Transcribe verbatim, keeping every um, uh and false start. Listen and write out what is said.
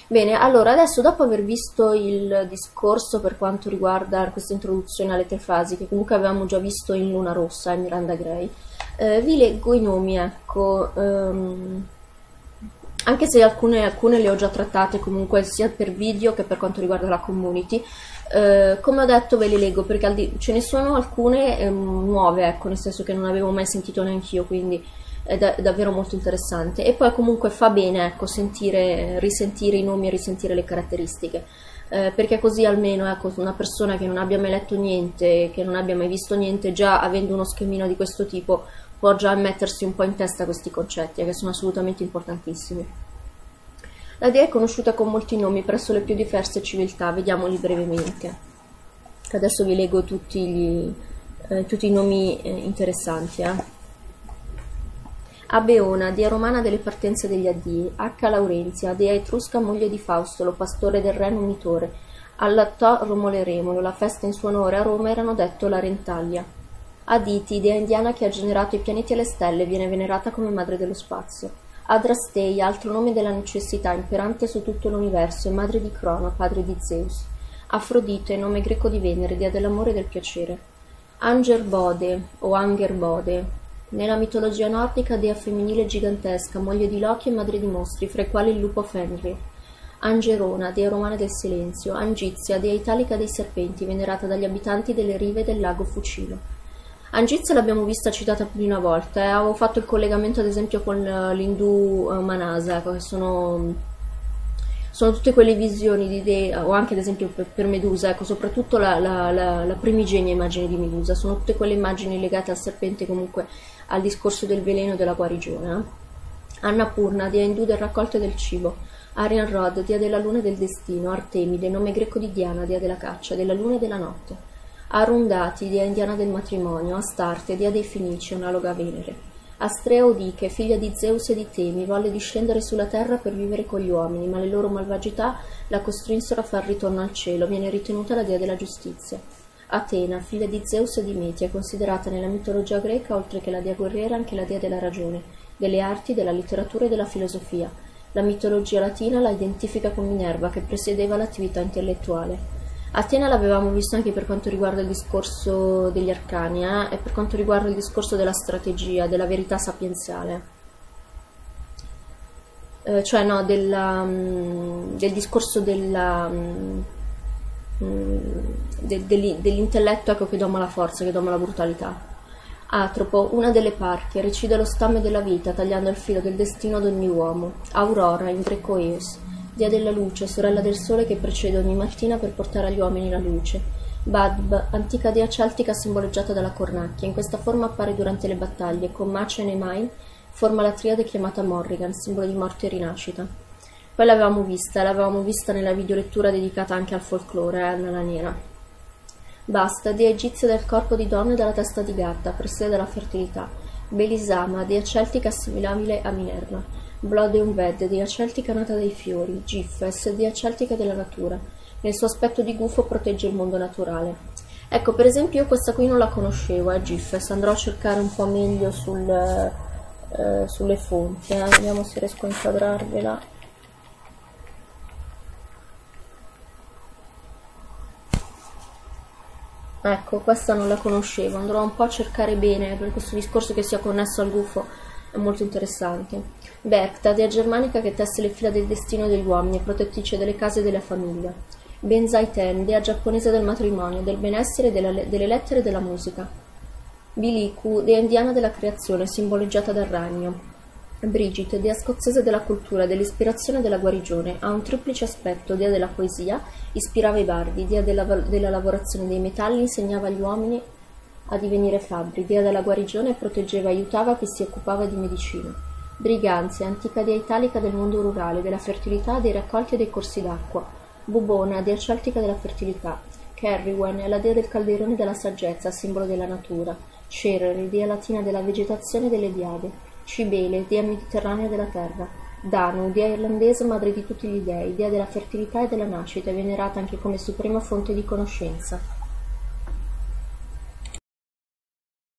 Bene, allora adesso dopo aver visto il discorso per quanto riguarda questa introduzione alle tre fasi, che comunque avevamo già visto in Luna Rossa e Miranda Gray, eh, vi leggo i nomi, ecco, ehm, anche se alcune, alcune le ho già trattate comunque sia per video che per quanto riguarda la community. Eh, come ho detto ve le leggo perché al di- ce ne sono alcune ehm, nuove, ecco, nel senso che non avevo mai sentito neanch'io, quindi è, da- è davvero molto interessante. E poi comunque fa bene, ecco, sentire, risentire i nomi e risentire le caratteristiche, eh, perché così almeno, ecco, una persona che non abbia mai letto niente, che non abbia mai visto niente, già avendo uno schemino di questo tipo può già mettersi un po' in testa questi concetti, eh, che sono assolutamente importantissimi. La dea è conosciuta con molti nomi presso le più diverse civiltà, vediamoli brevemente. Adesso vi leggo tutti, gli, eh, tutti i nomi eh, interessanti. Eh. Abeona, dea romana delle partenze degli addii. H. Laurenzia, dea etrusca moglie di Faustolo, pastore del re numitore. Allattò Romolo e Remolo, la festa in suo onore a Roma erano detto la Rentalia. Aditi, dea indiana che ha generato i pianeti e le stelle, viene venerata come madre dello spazio. Adrastei, altro nome della necessità, imperante su tutto l'universo, e madre di Crono, padre di Zeus. Afrodite, nome greco di Venere, dea dell'amore e del piacere. Angerbode, o Angerbode, nella mitologia nordica dea femminile gigantesca, moglie di Loki e madre di mostri, fra i quali il lupo Fenrir. Angerona, dea romana del silenzio. Angizia, dea italica dei serpenti, venerata dagli abitanti delle rive del lago Fucino. Angizia l'abbiamo vista citata più di una volta, eh. Avevo fatto il collegamento ad esempio con l'Hindu uh, Manasa, che sono, sono tutte quelle visioni di dei, o anche ad esempio per, per Medusa, ecco, soprattutto la, la, la, la primigenia immagine di Medusa, sono tutte quelle immagini legate al serpente, comunque al discorso del veleno e della guarigione. Eh. Annapurna, dea indù del raccolto e del cibo. Arian Rod, dea della luna e del destino. Artemide, nome greco di Diana, dea della caccia, della luna e della notte. Arundati, dea indiana del matrimonio. Astarte, dea dei Fenici, analoga a Venere. Astrea Odiche, figlia di Zeus e di Temi, volle discendere sulla terra per vivere con gli uomini, ma le loro malvagità la costrinsero a far ritorno al cielo, viene ritenuta la dea della giustizia. Atena, figlia di Zeus e di Metia, considerata nella mitologia greca, oltre che la dea guerriera, anche la dea della ragione, delle arti, della letteratura e della filosofia. La mitologia latina la identifica con Minerva, che presiedeva l'attività intellettuale. Atena l'avevamo visto anche per quanto riguarda il discorso degli arcani, eh? E per quanto riguarda il discorso della strategia, della verità sapienziale. Eh, cioè no, della, um, del discorso della, um, de, de, dell'intelletto, ecco, che doma la forza, che doma la brutalità. Atropo, una delle parchi, recide lo stamme della vita, tagliando il filo del destino ad ogni uomo. Aurora, in greco Eos, dea della luce, sorella del sole che precede ogni mattina per portare agli uomini la luce. Badb, antica dea celtica simboleggiata dalla cornacchia, in questa forma appare durante le battaglie, con Macen e Main forma la triade chiamata Morrigan, simbolo di morte e rinascita. Poi l'avevamo vista, l'avevamo vista nella videolettura dedicata anche al folklore, eh, nella nera. Basta, dea egizia del corpo di donna e dalla testa di gatta, presiede della fertilità. Belisama, dea celtica assimilabile a Minerva. Blood e Unved, dea celtica nata dai fiori. Giffes, dea celtica della natura. Nel suo aspetto di gufo protegge il mondo naturale. Ecco, per esempio io questa qui non la conoscevo, eh, Giffes. Andrò a cercare un po' meglio sul, eh, sulle fonti. Eh. Vediamo se riesco a inquadrarvela. Ecco, questa non la conoscevo. Andrò un po' a cercare bene, per questo discorso che sia connesso al gufo è molto interessante. Bercta, dea germanica che tesse le fila del destino degli uomini, protettrice delle case e della famiglia. Benzaiten, dea giapponese del matrimonio, del benessere, della, delle lettere e della musica. Biliku, dea indiana della creazione, simboleggiata dal ragno. Brigid, dea scozzese della cultura, dell'ispirazione e della guarigione, ha un triplice aspetto: dea della poesia, ispirava i bardi, dea della, della lavorazione dei metalli, insegnava agli uomini a divenire fabbri, dea della guarigione, proteggeva e aiutava chi si occupava di medicina. Briganzia, antica dea italica del mondo rurale, della fertilità, dei raccolti e dei corsi d'acqua. Bubona, dea celtica della fertilità. Kerriwen è la dea del calderone e della saggezza, simbolo della natura. Cereri, dea latina della vegetazione e delle diade. Cibele, dea mediterranea della terra. Danu, dea irlandese, madre di tutti gli dei, dea della fertilità e della nascita, è venerata anche come suprema fonte di conoscenza.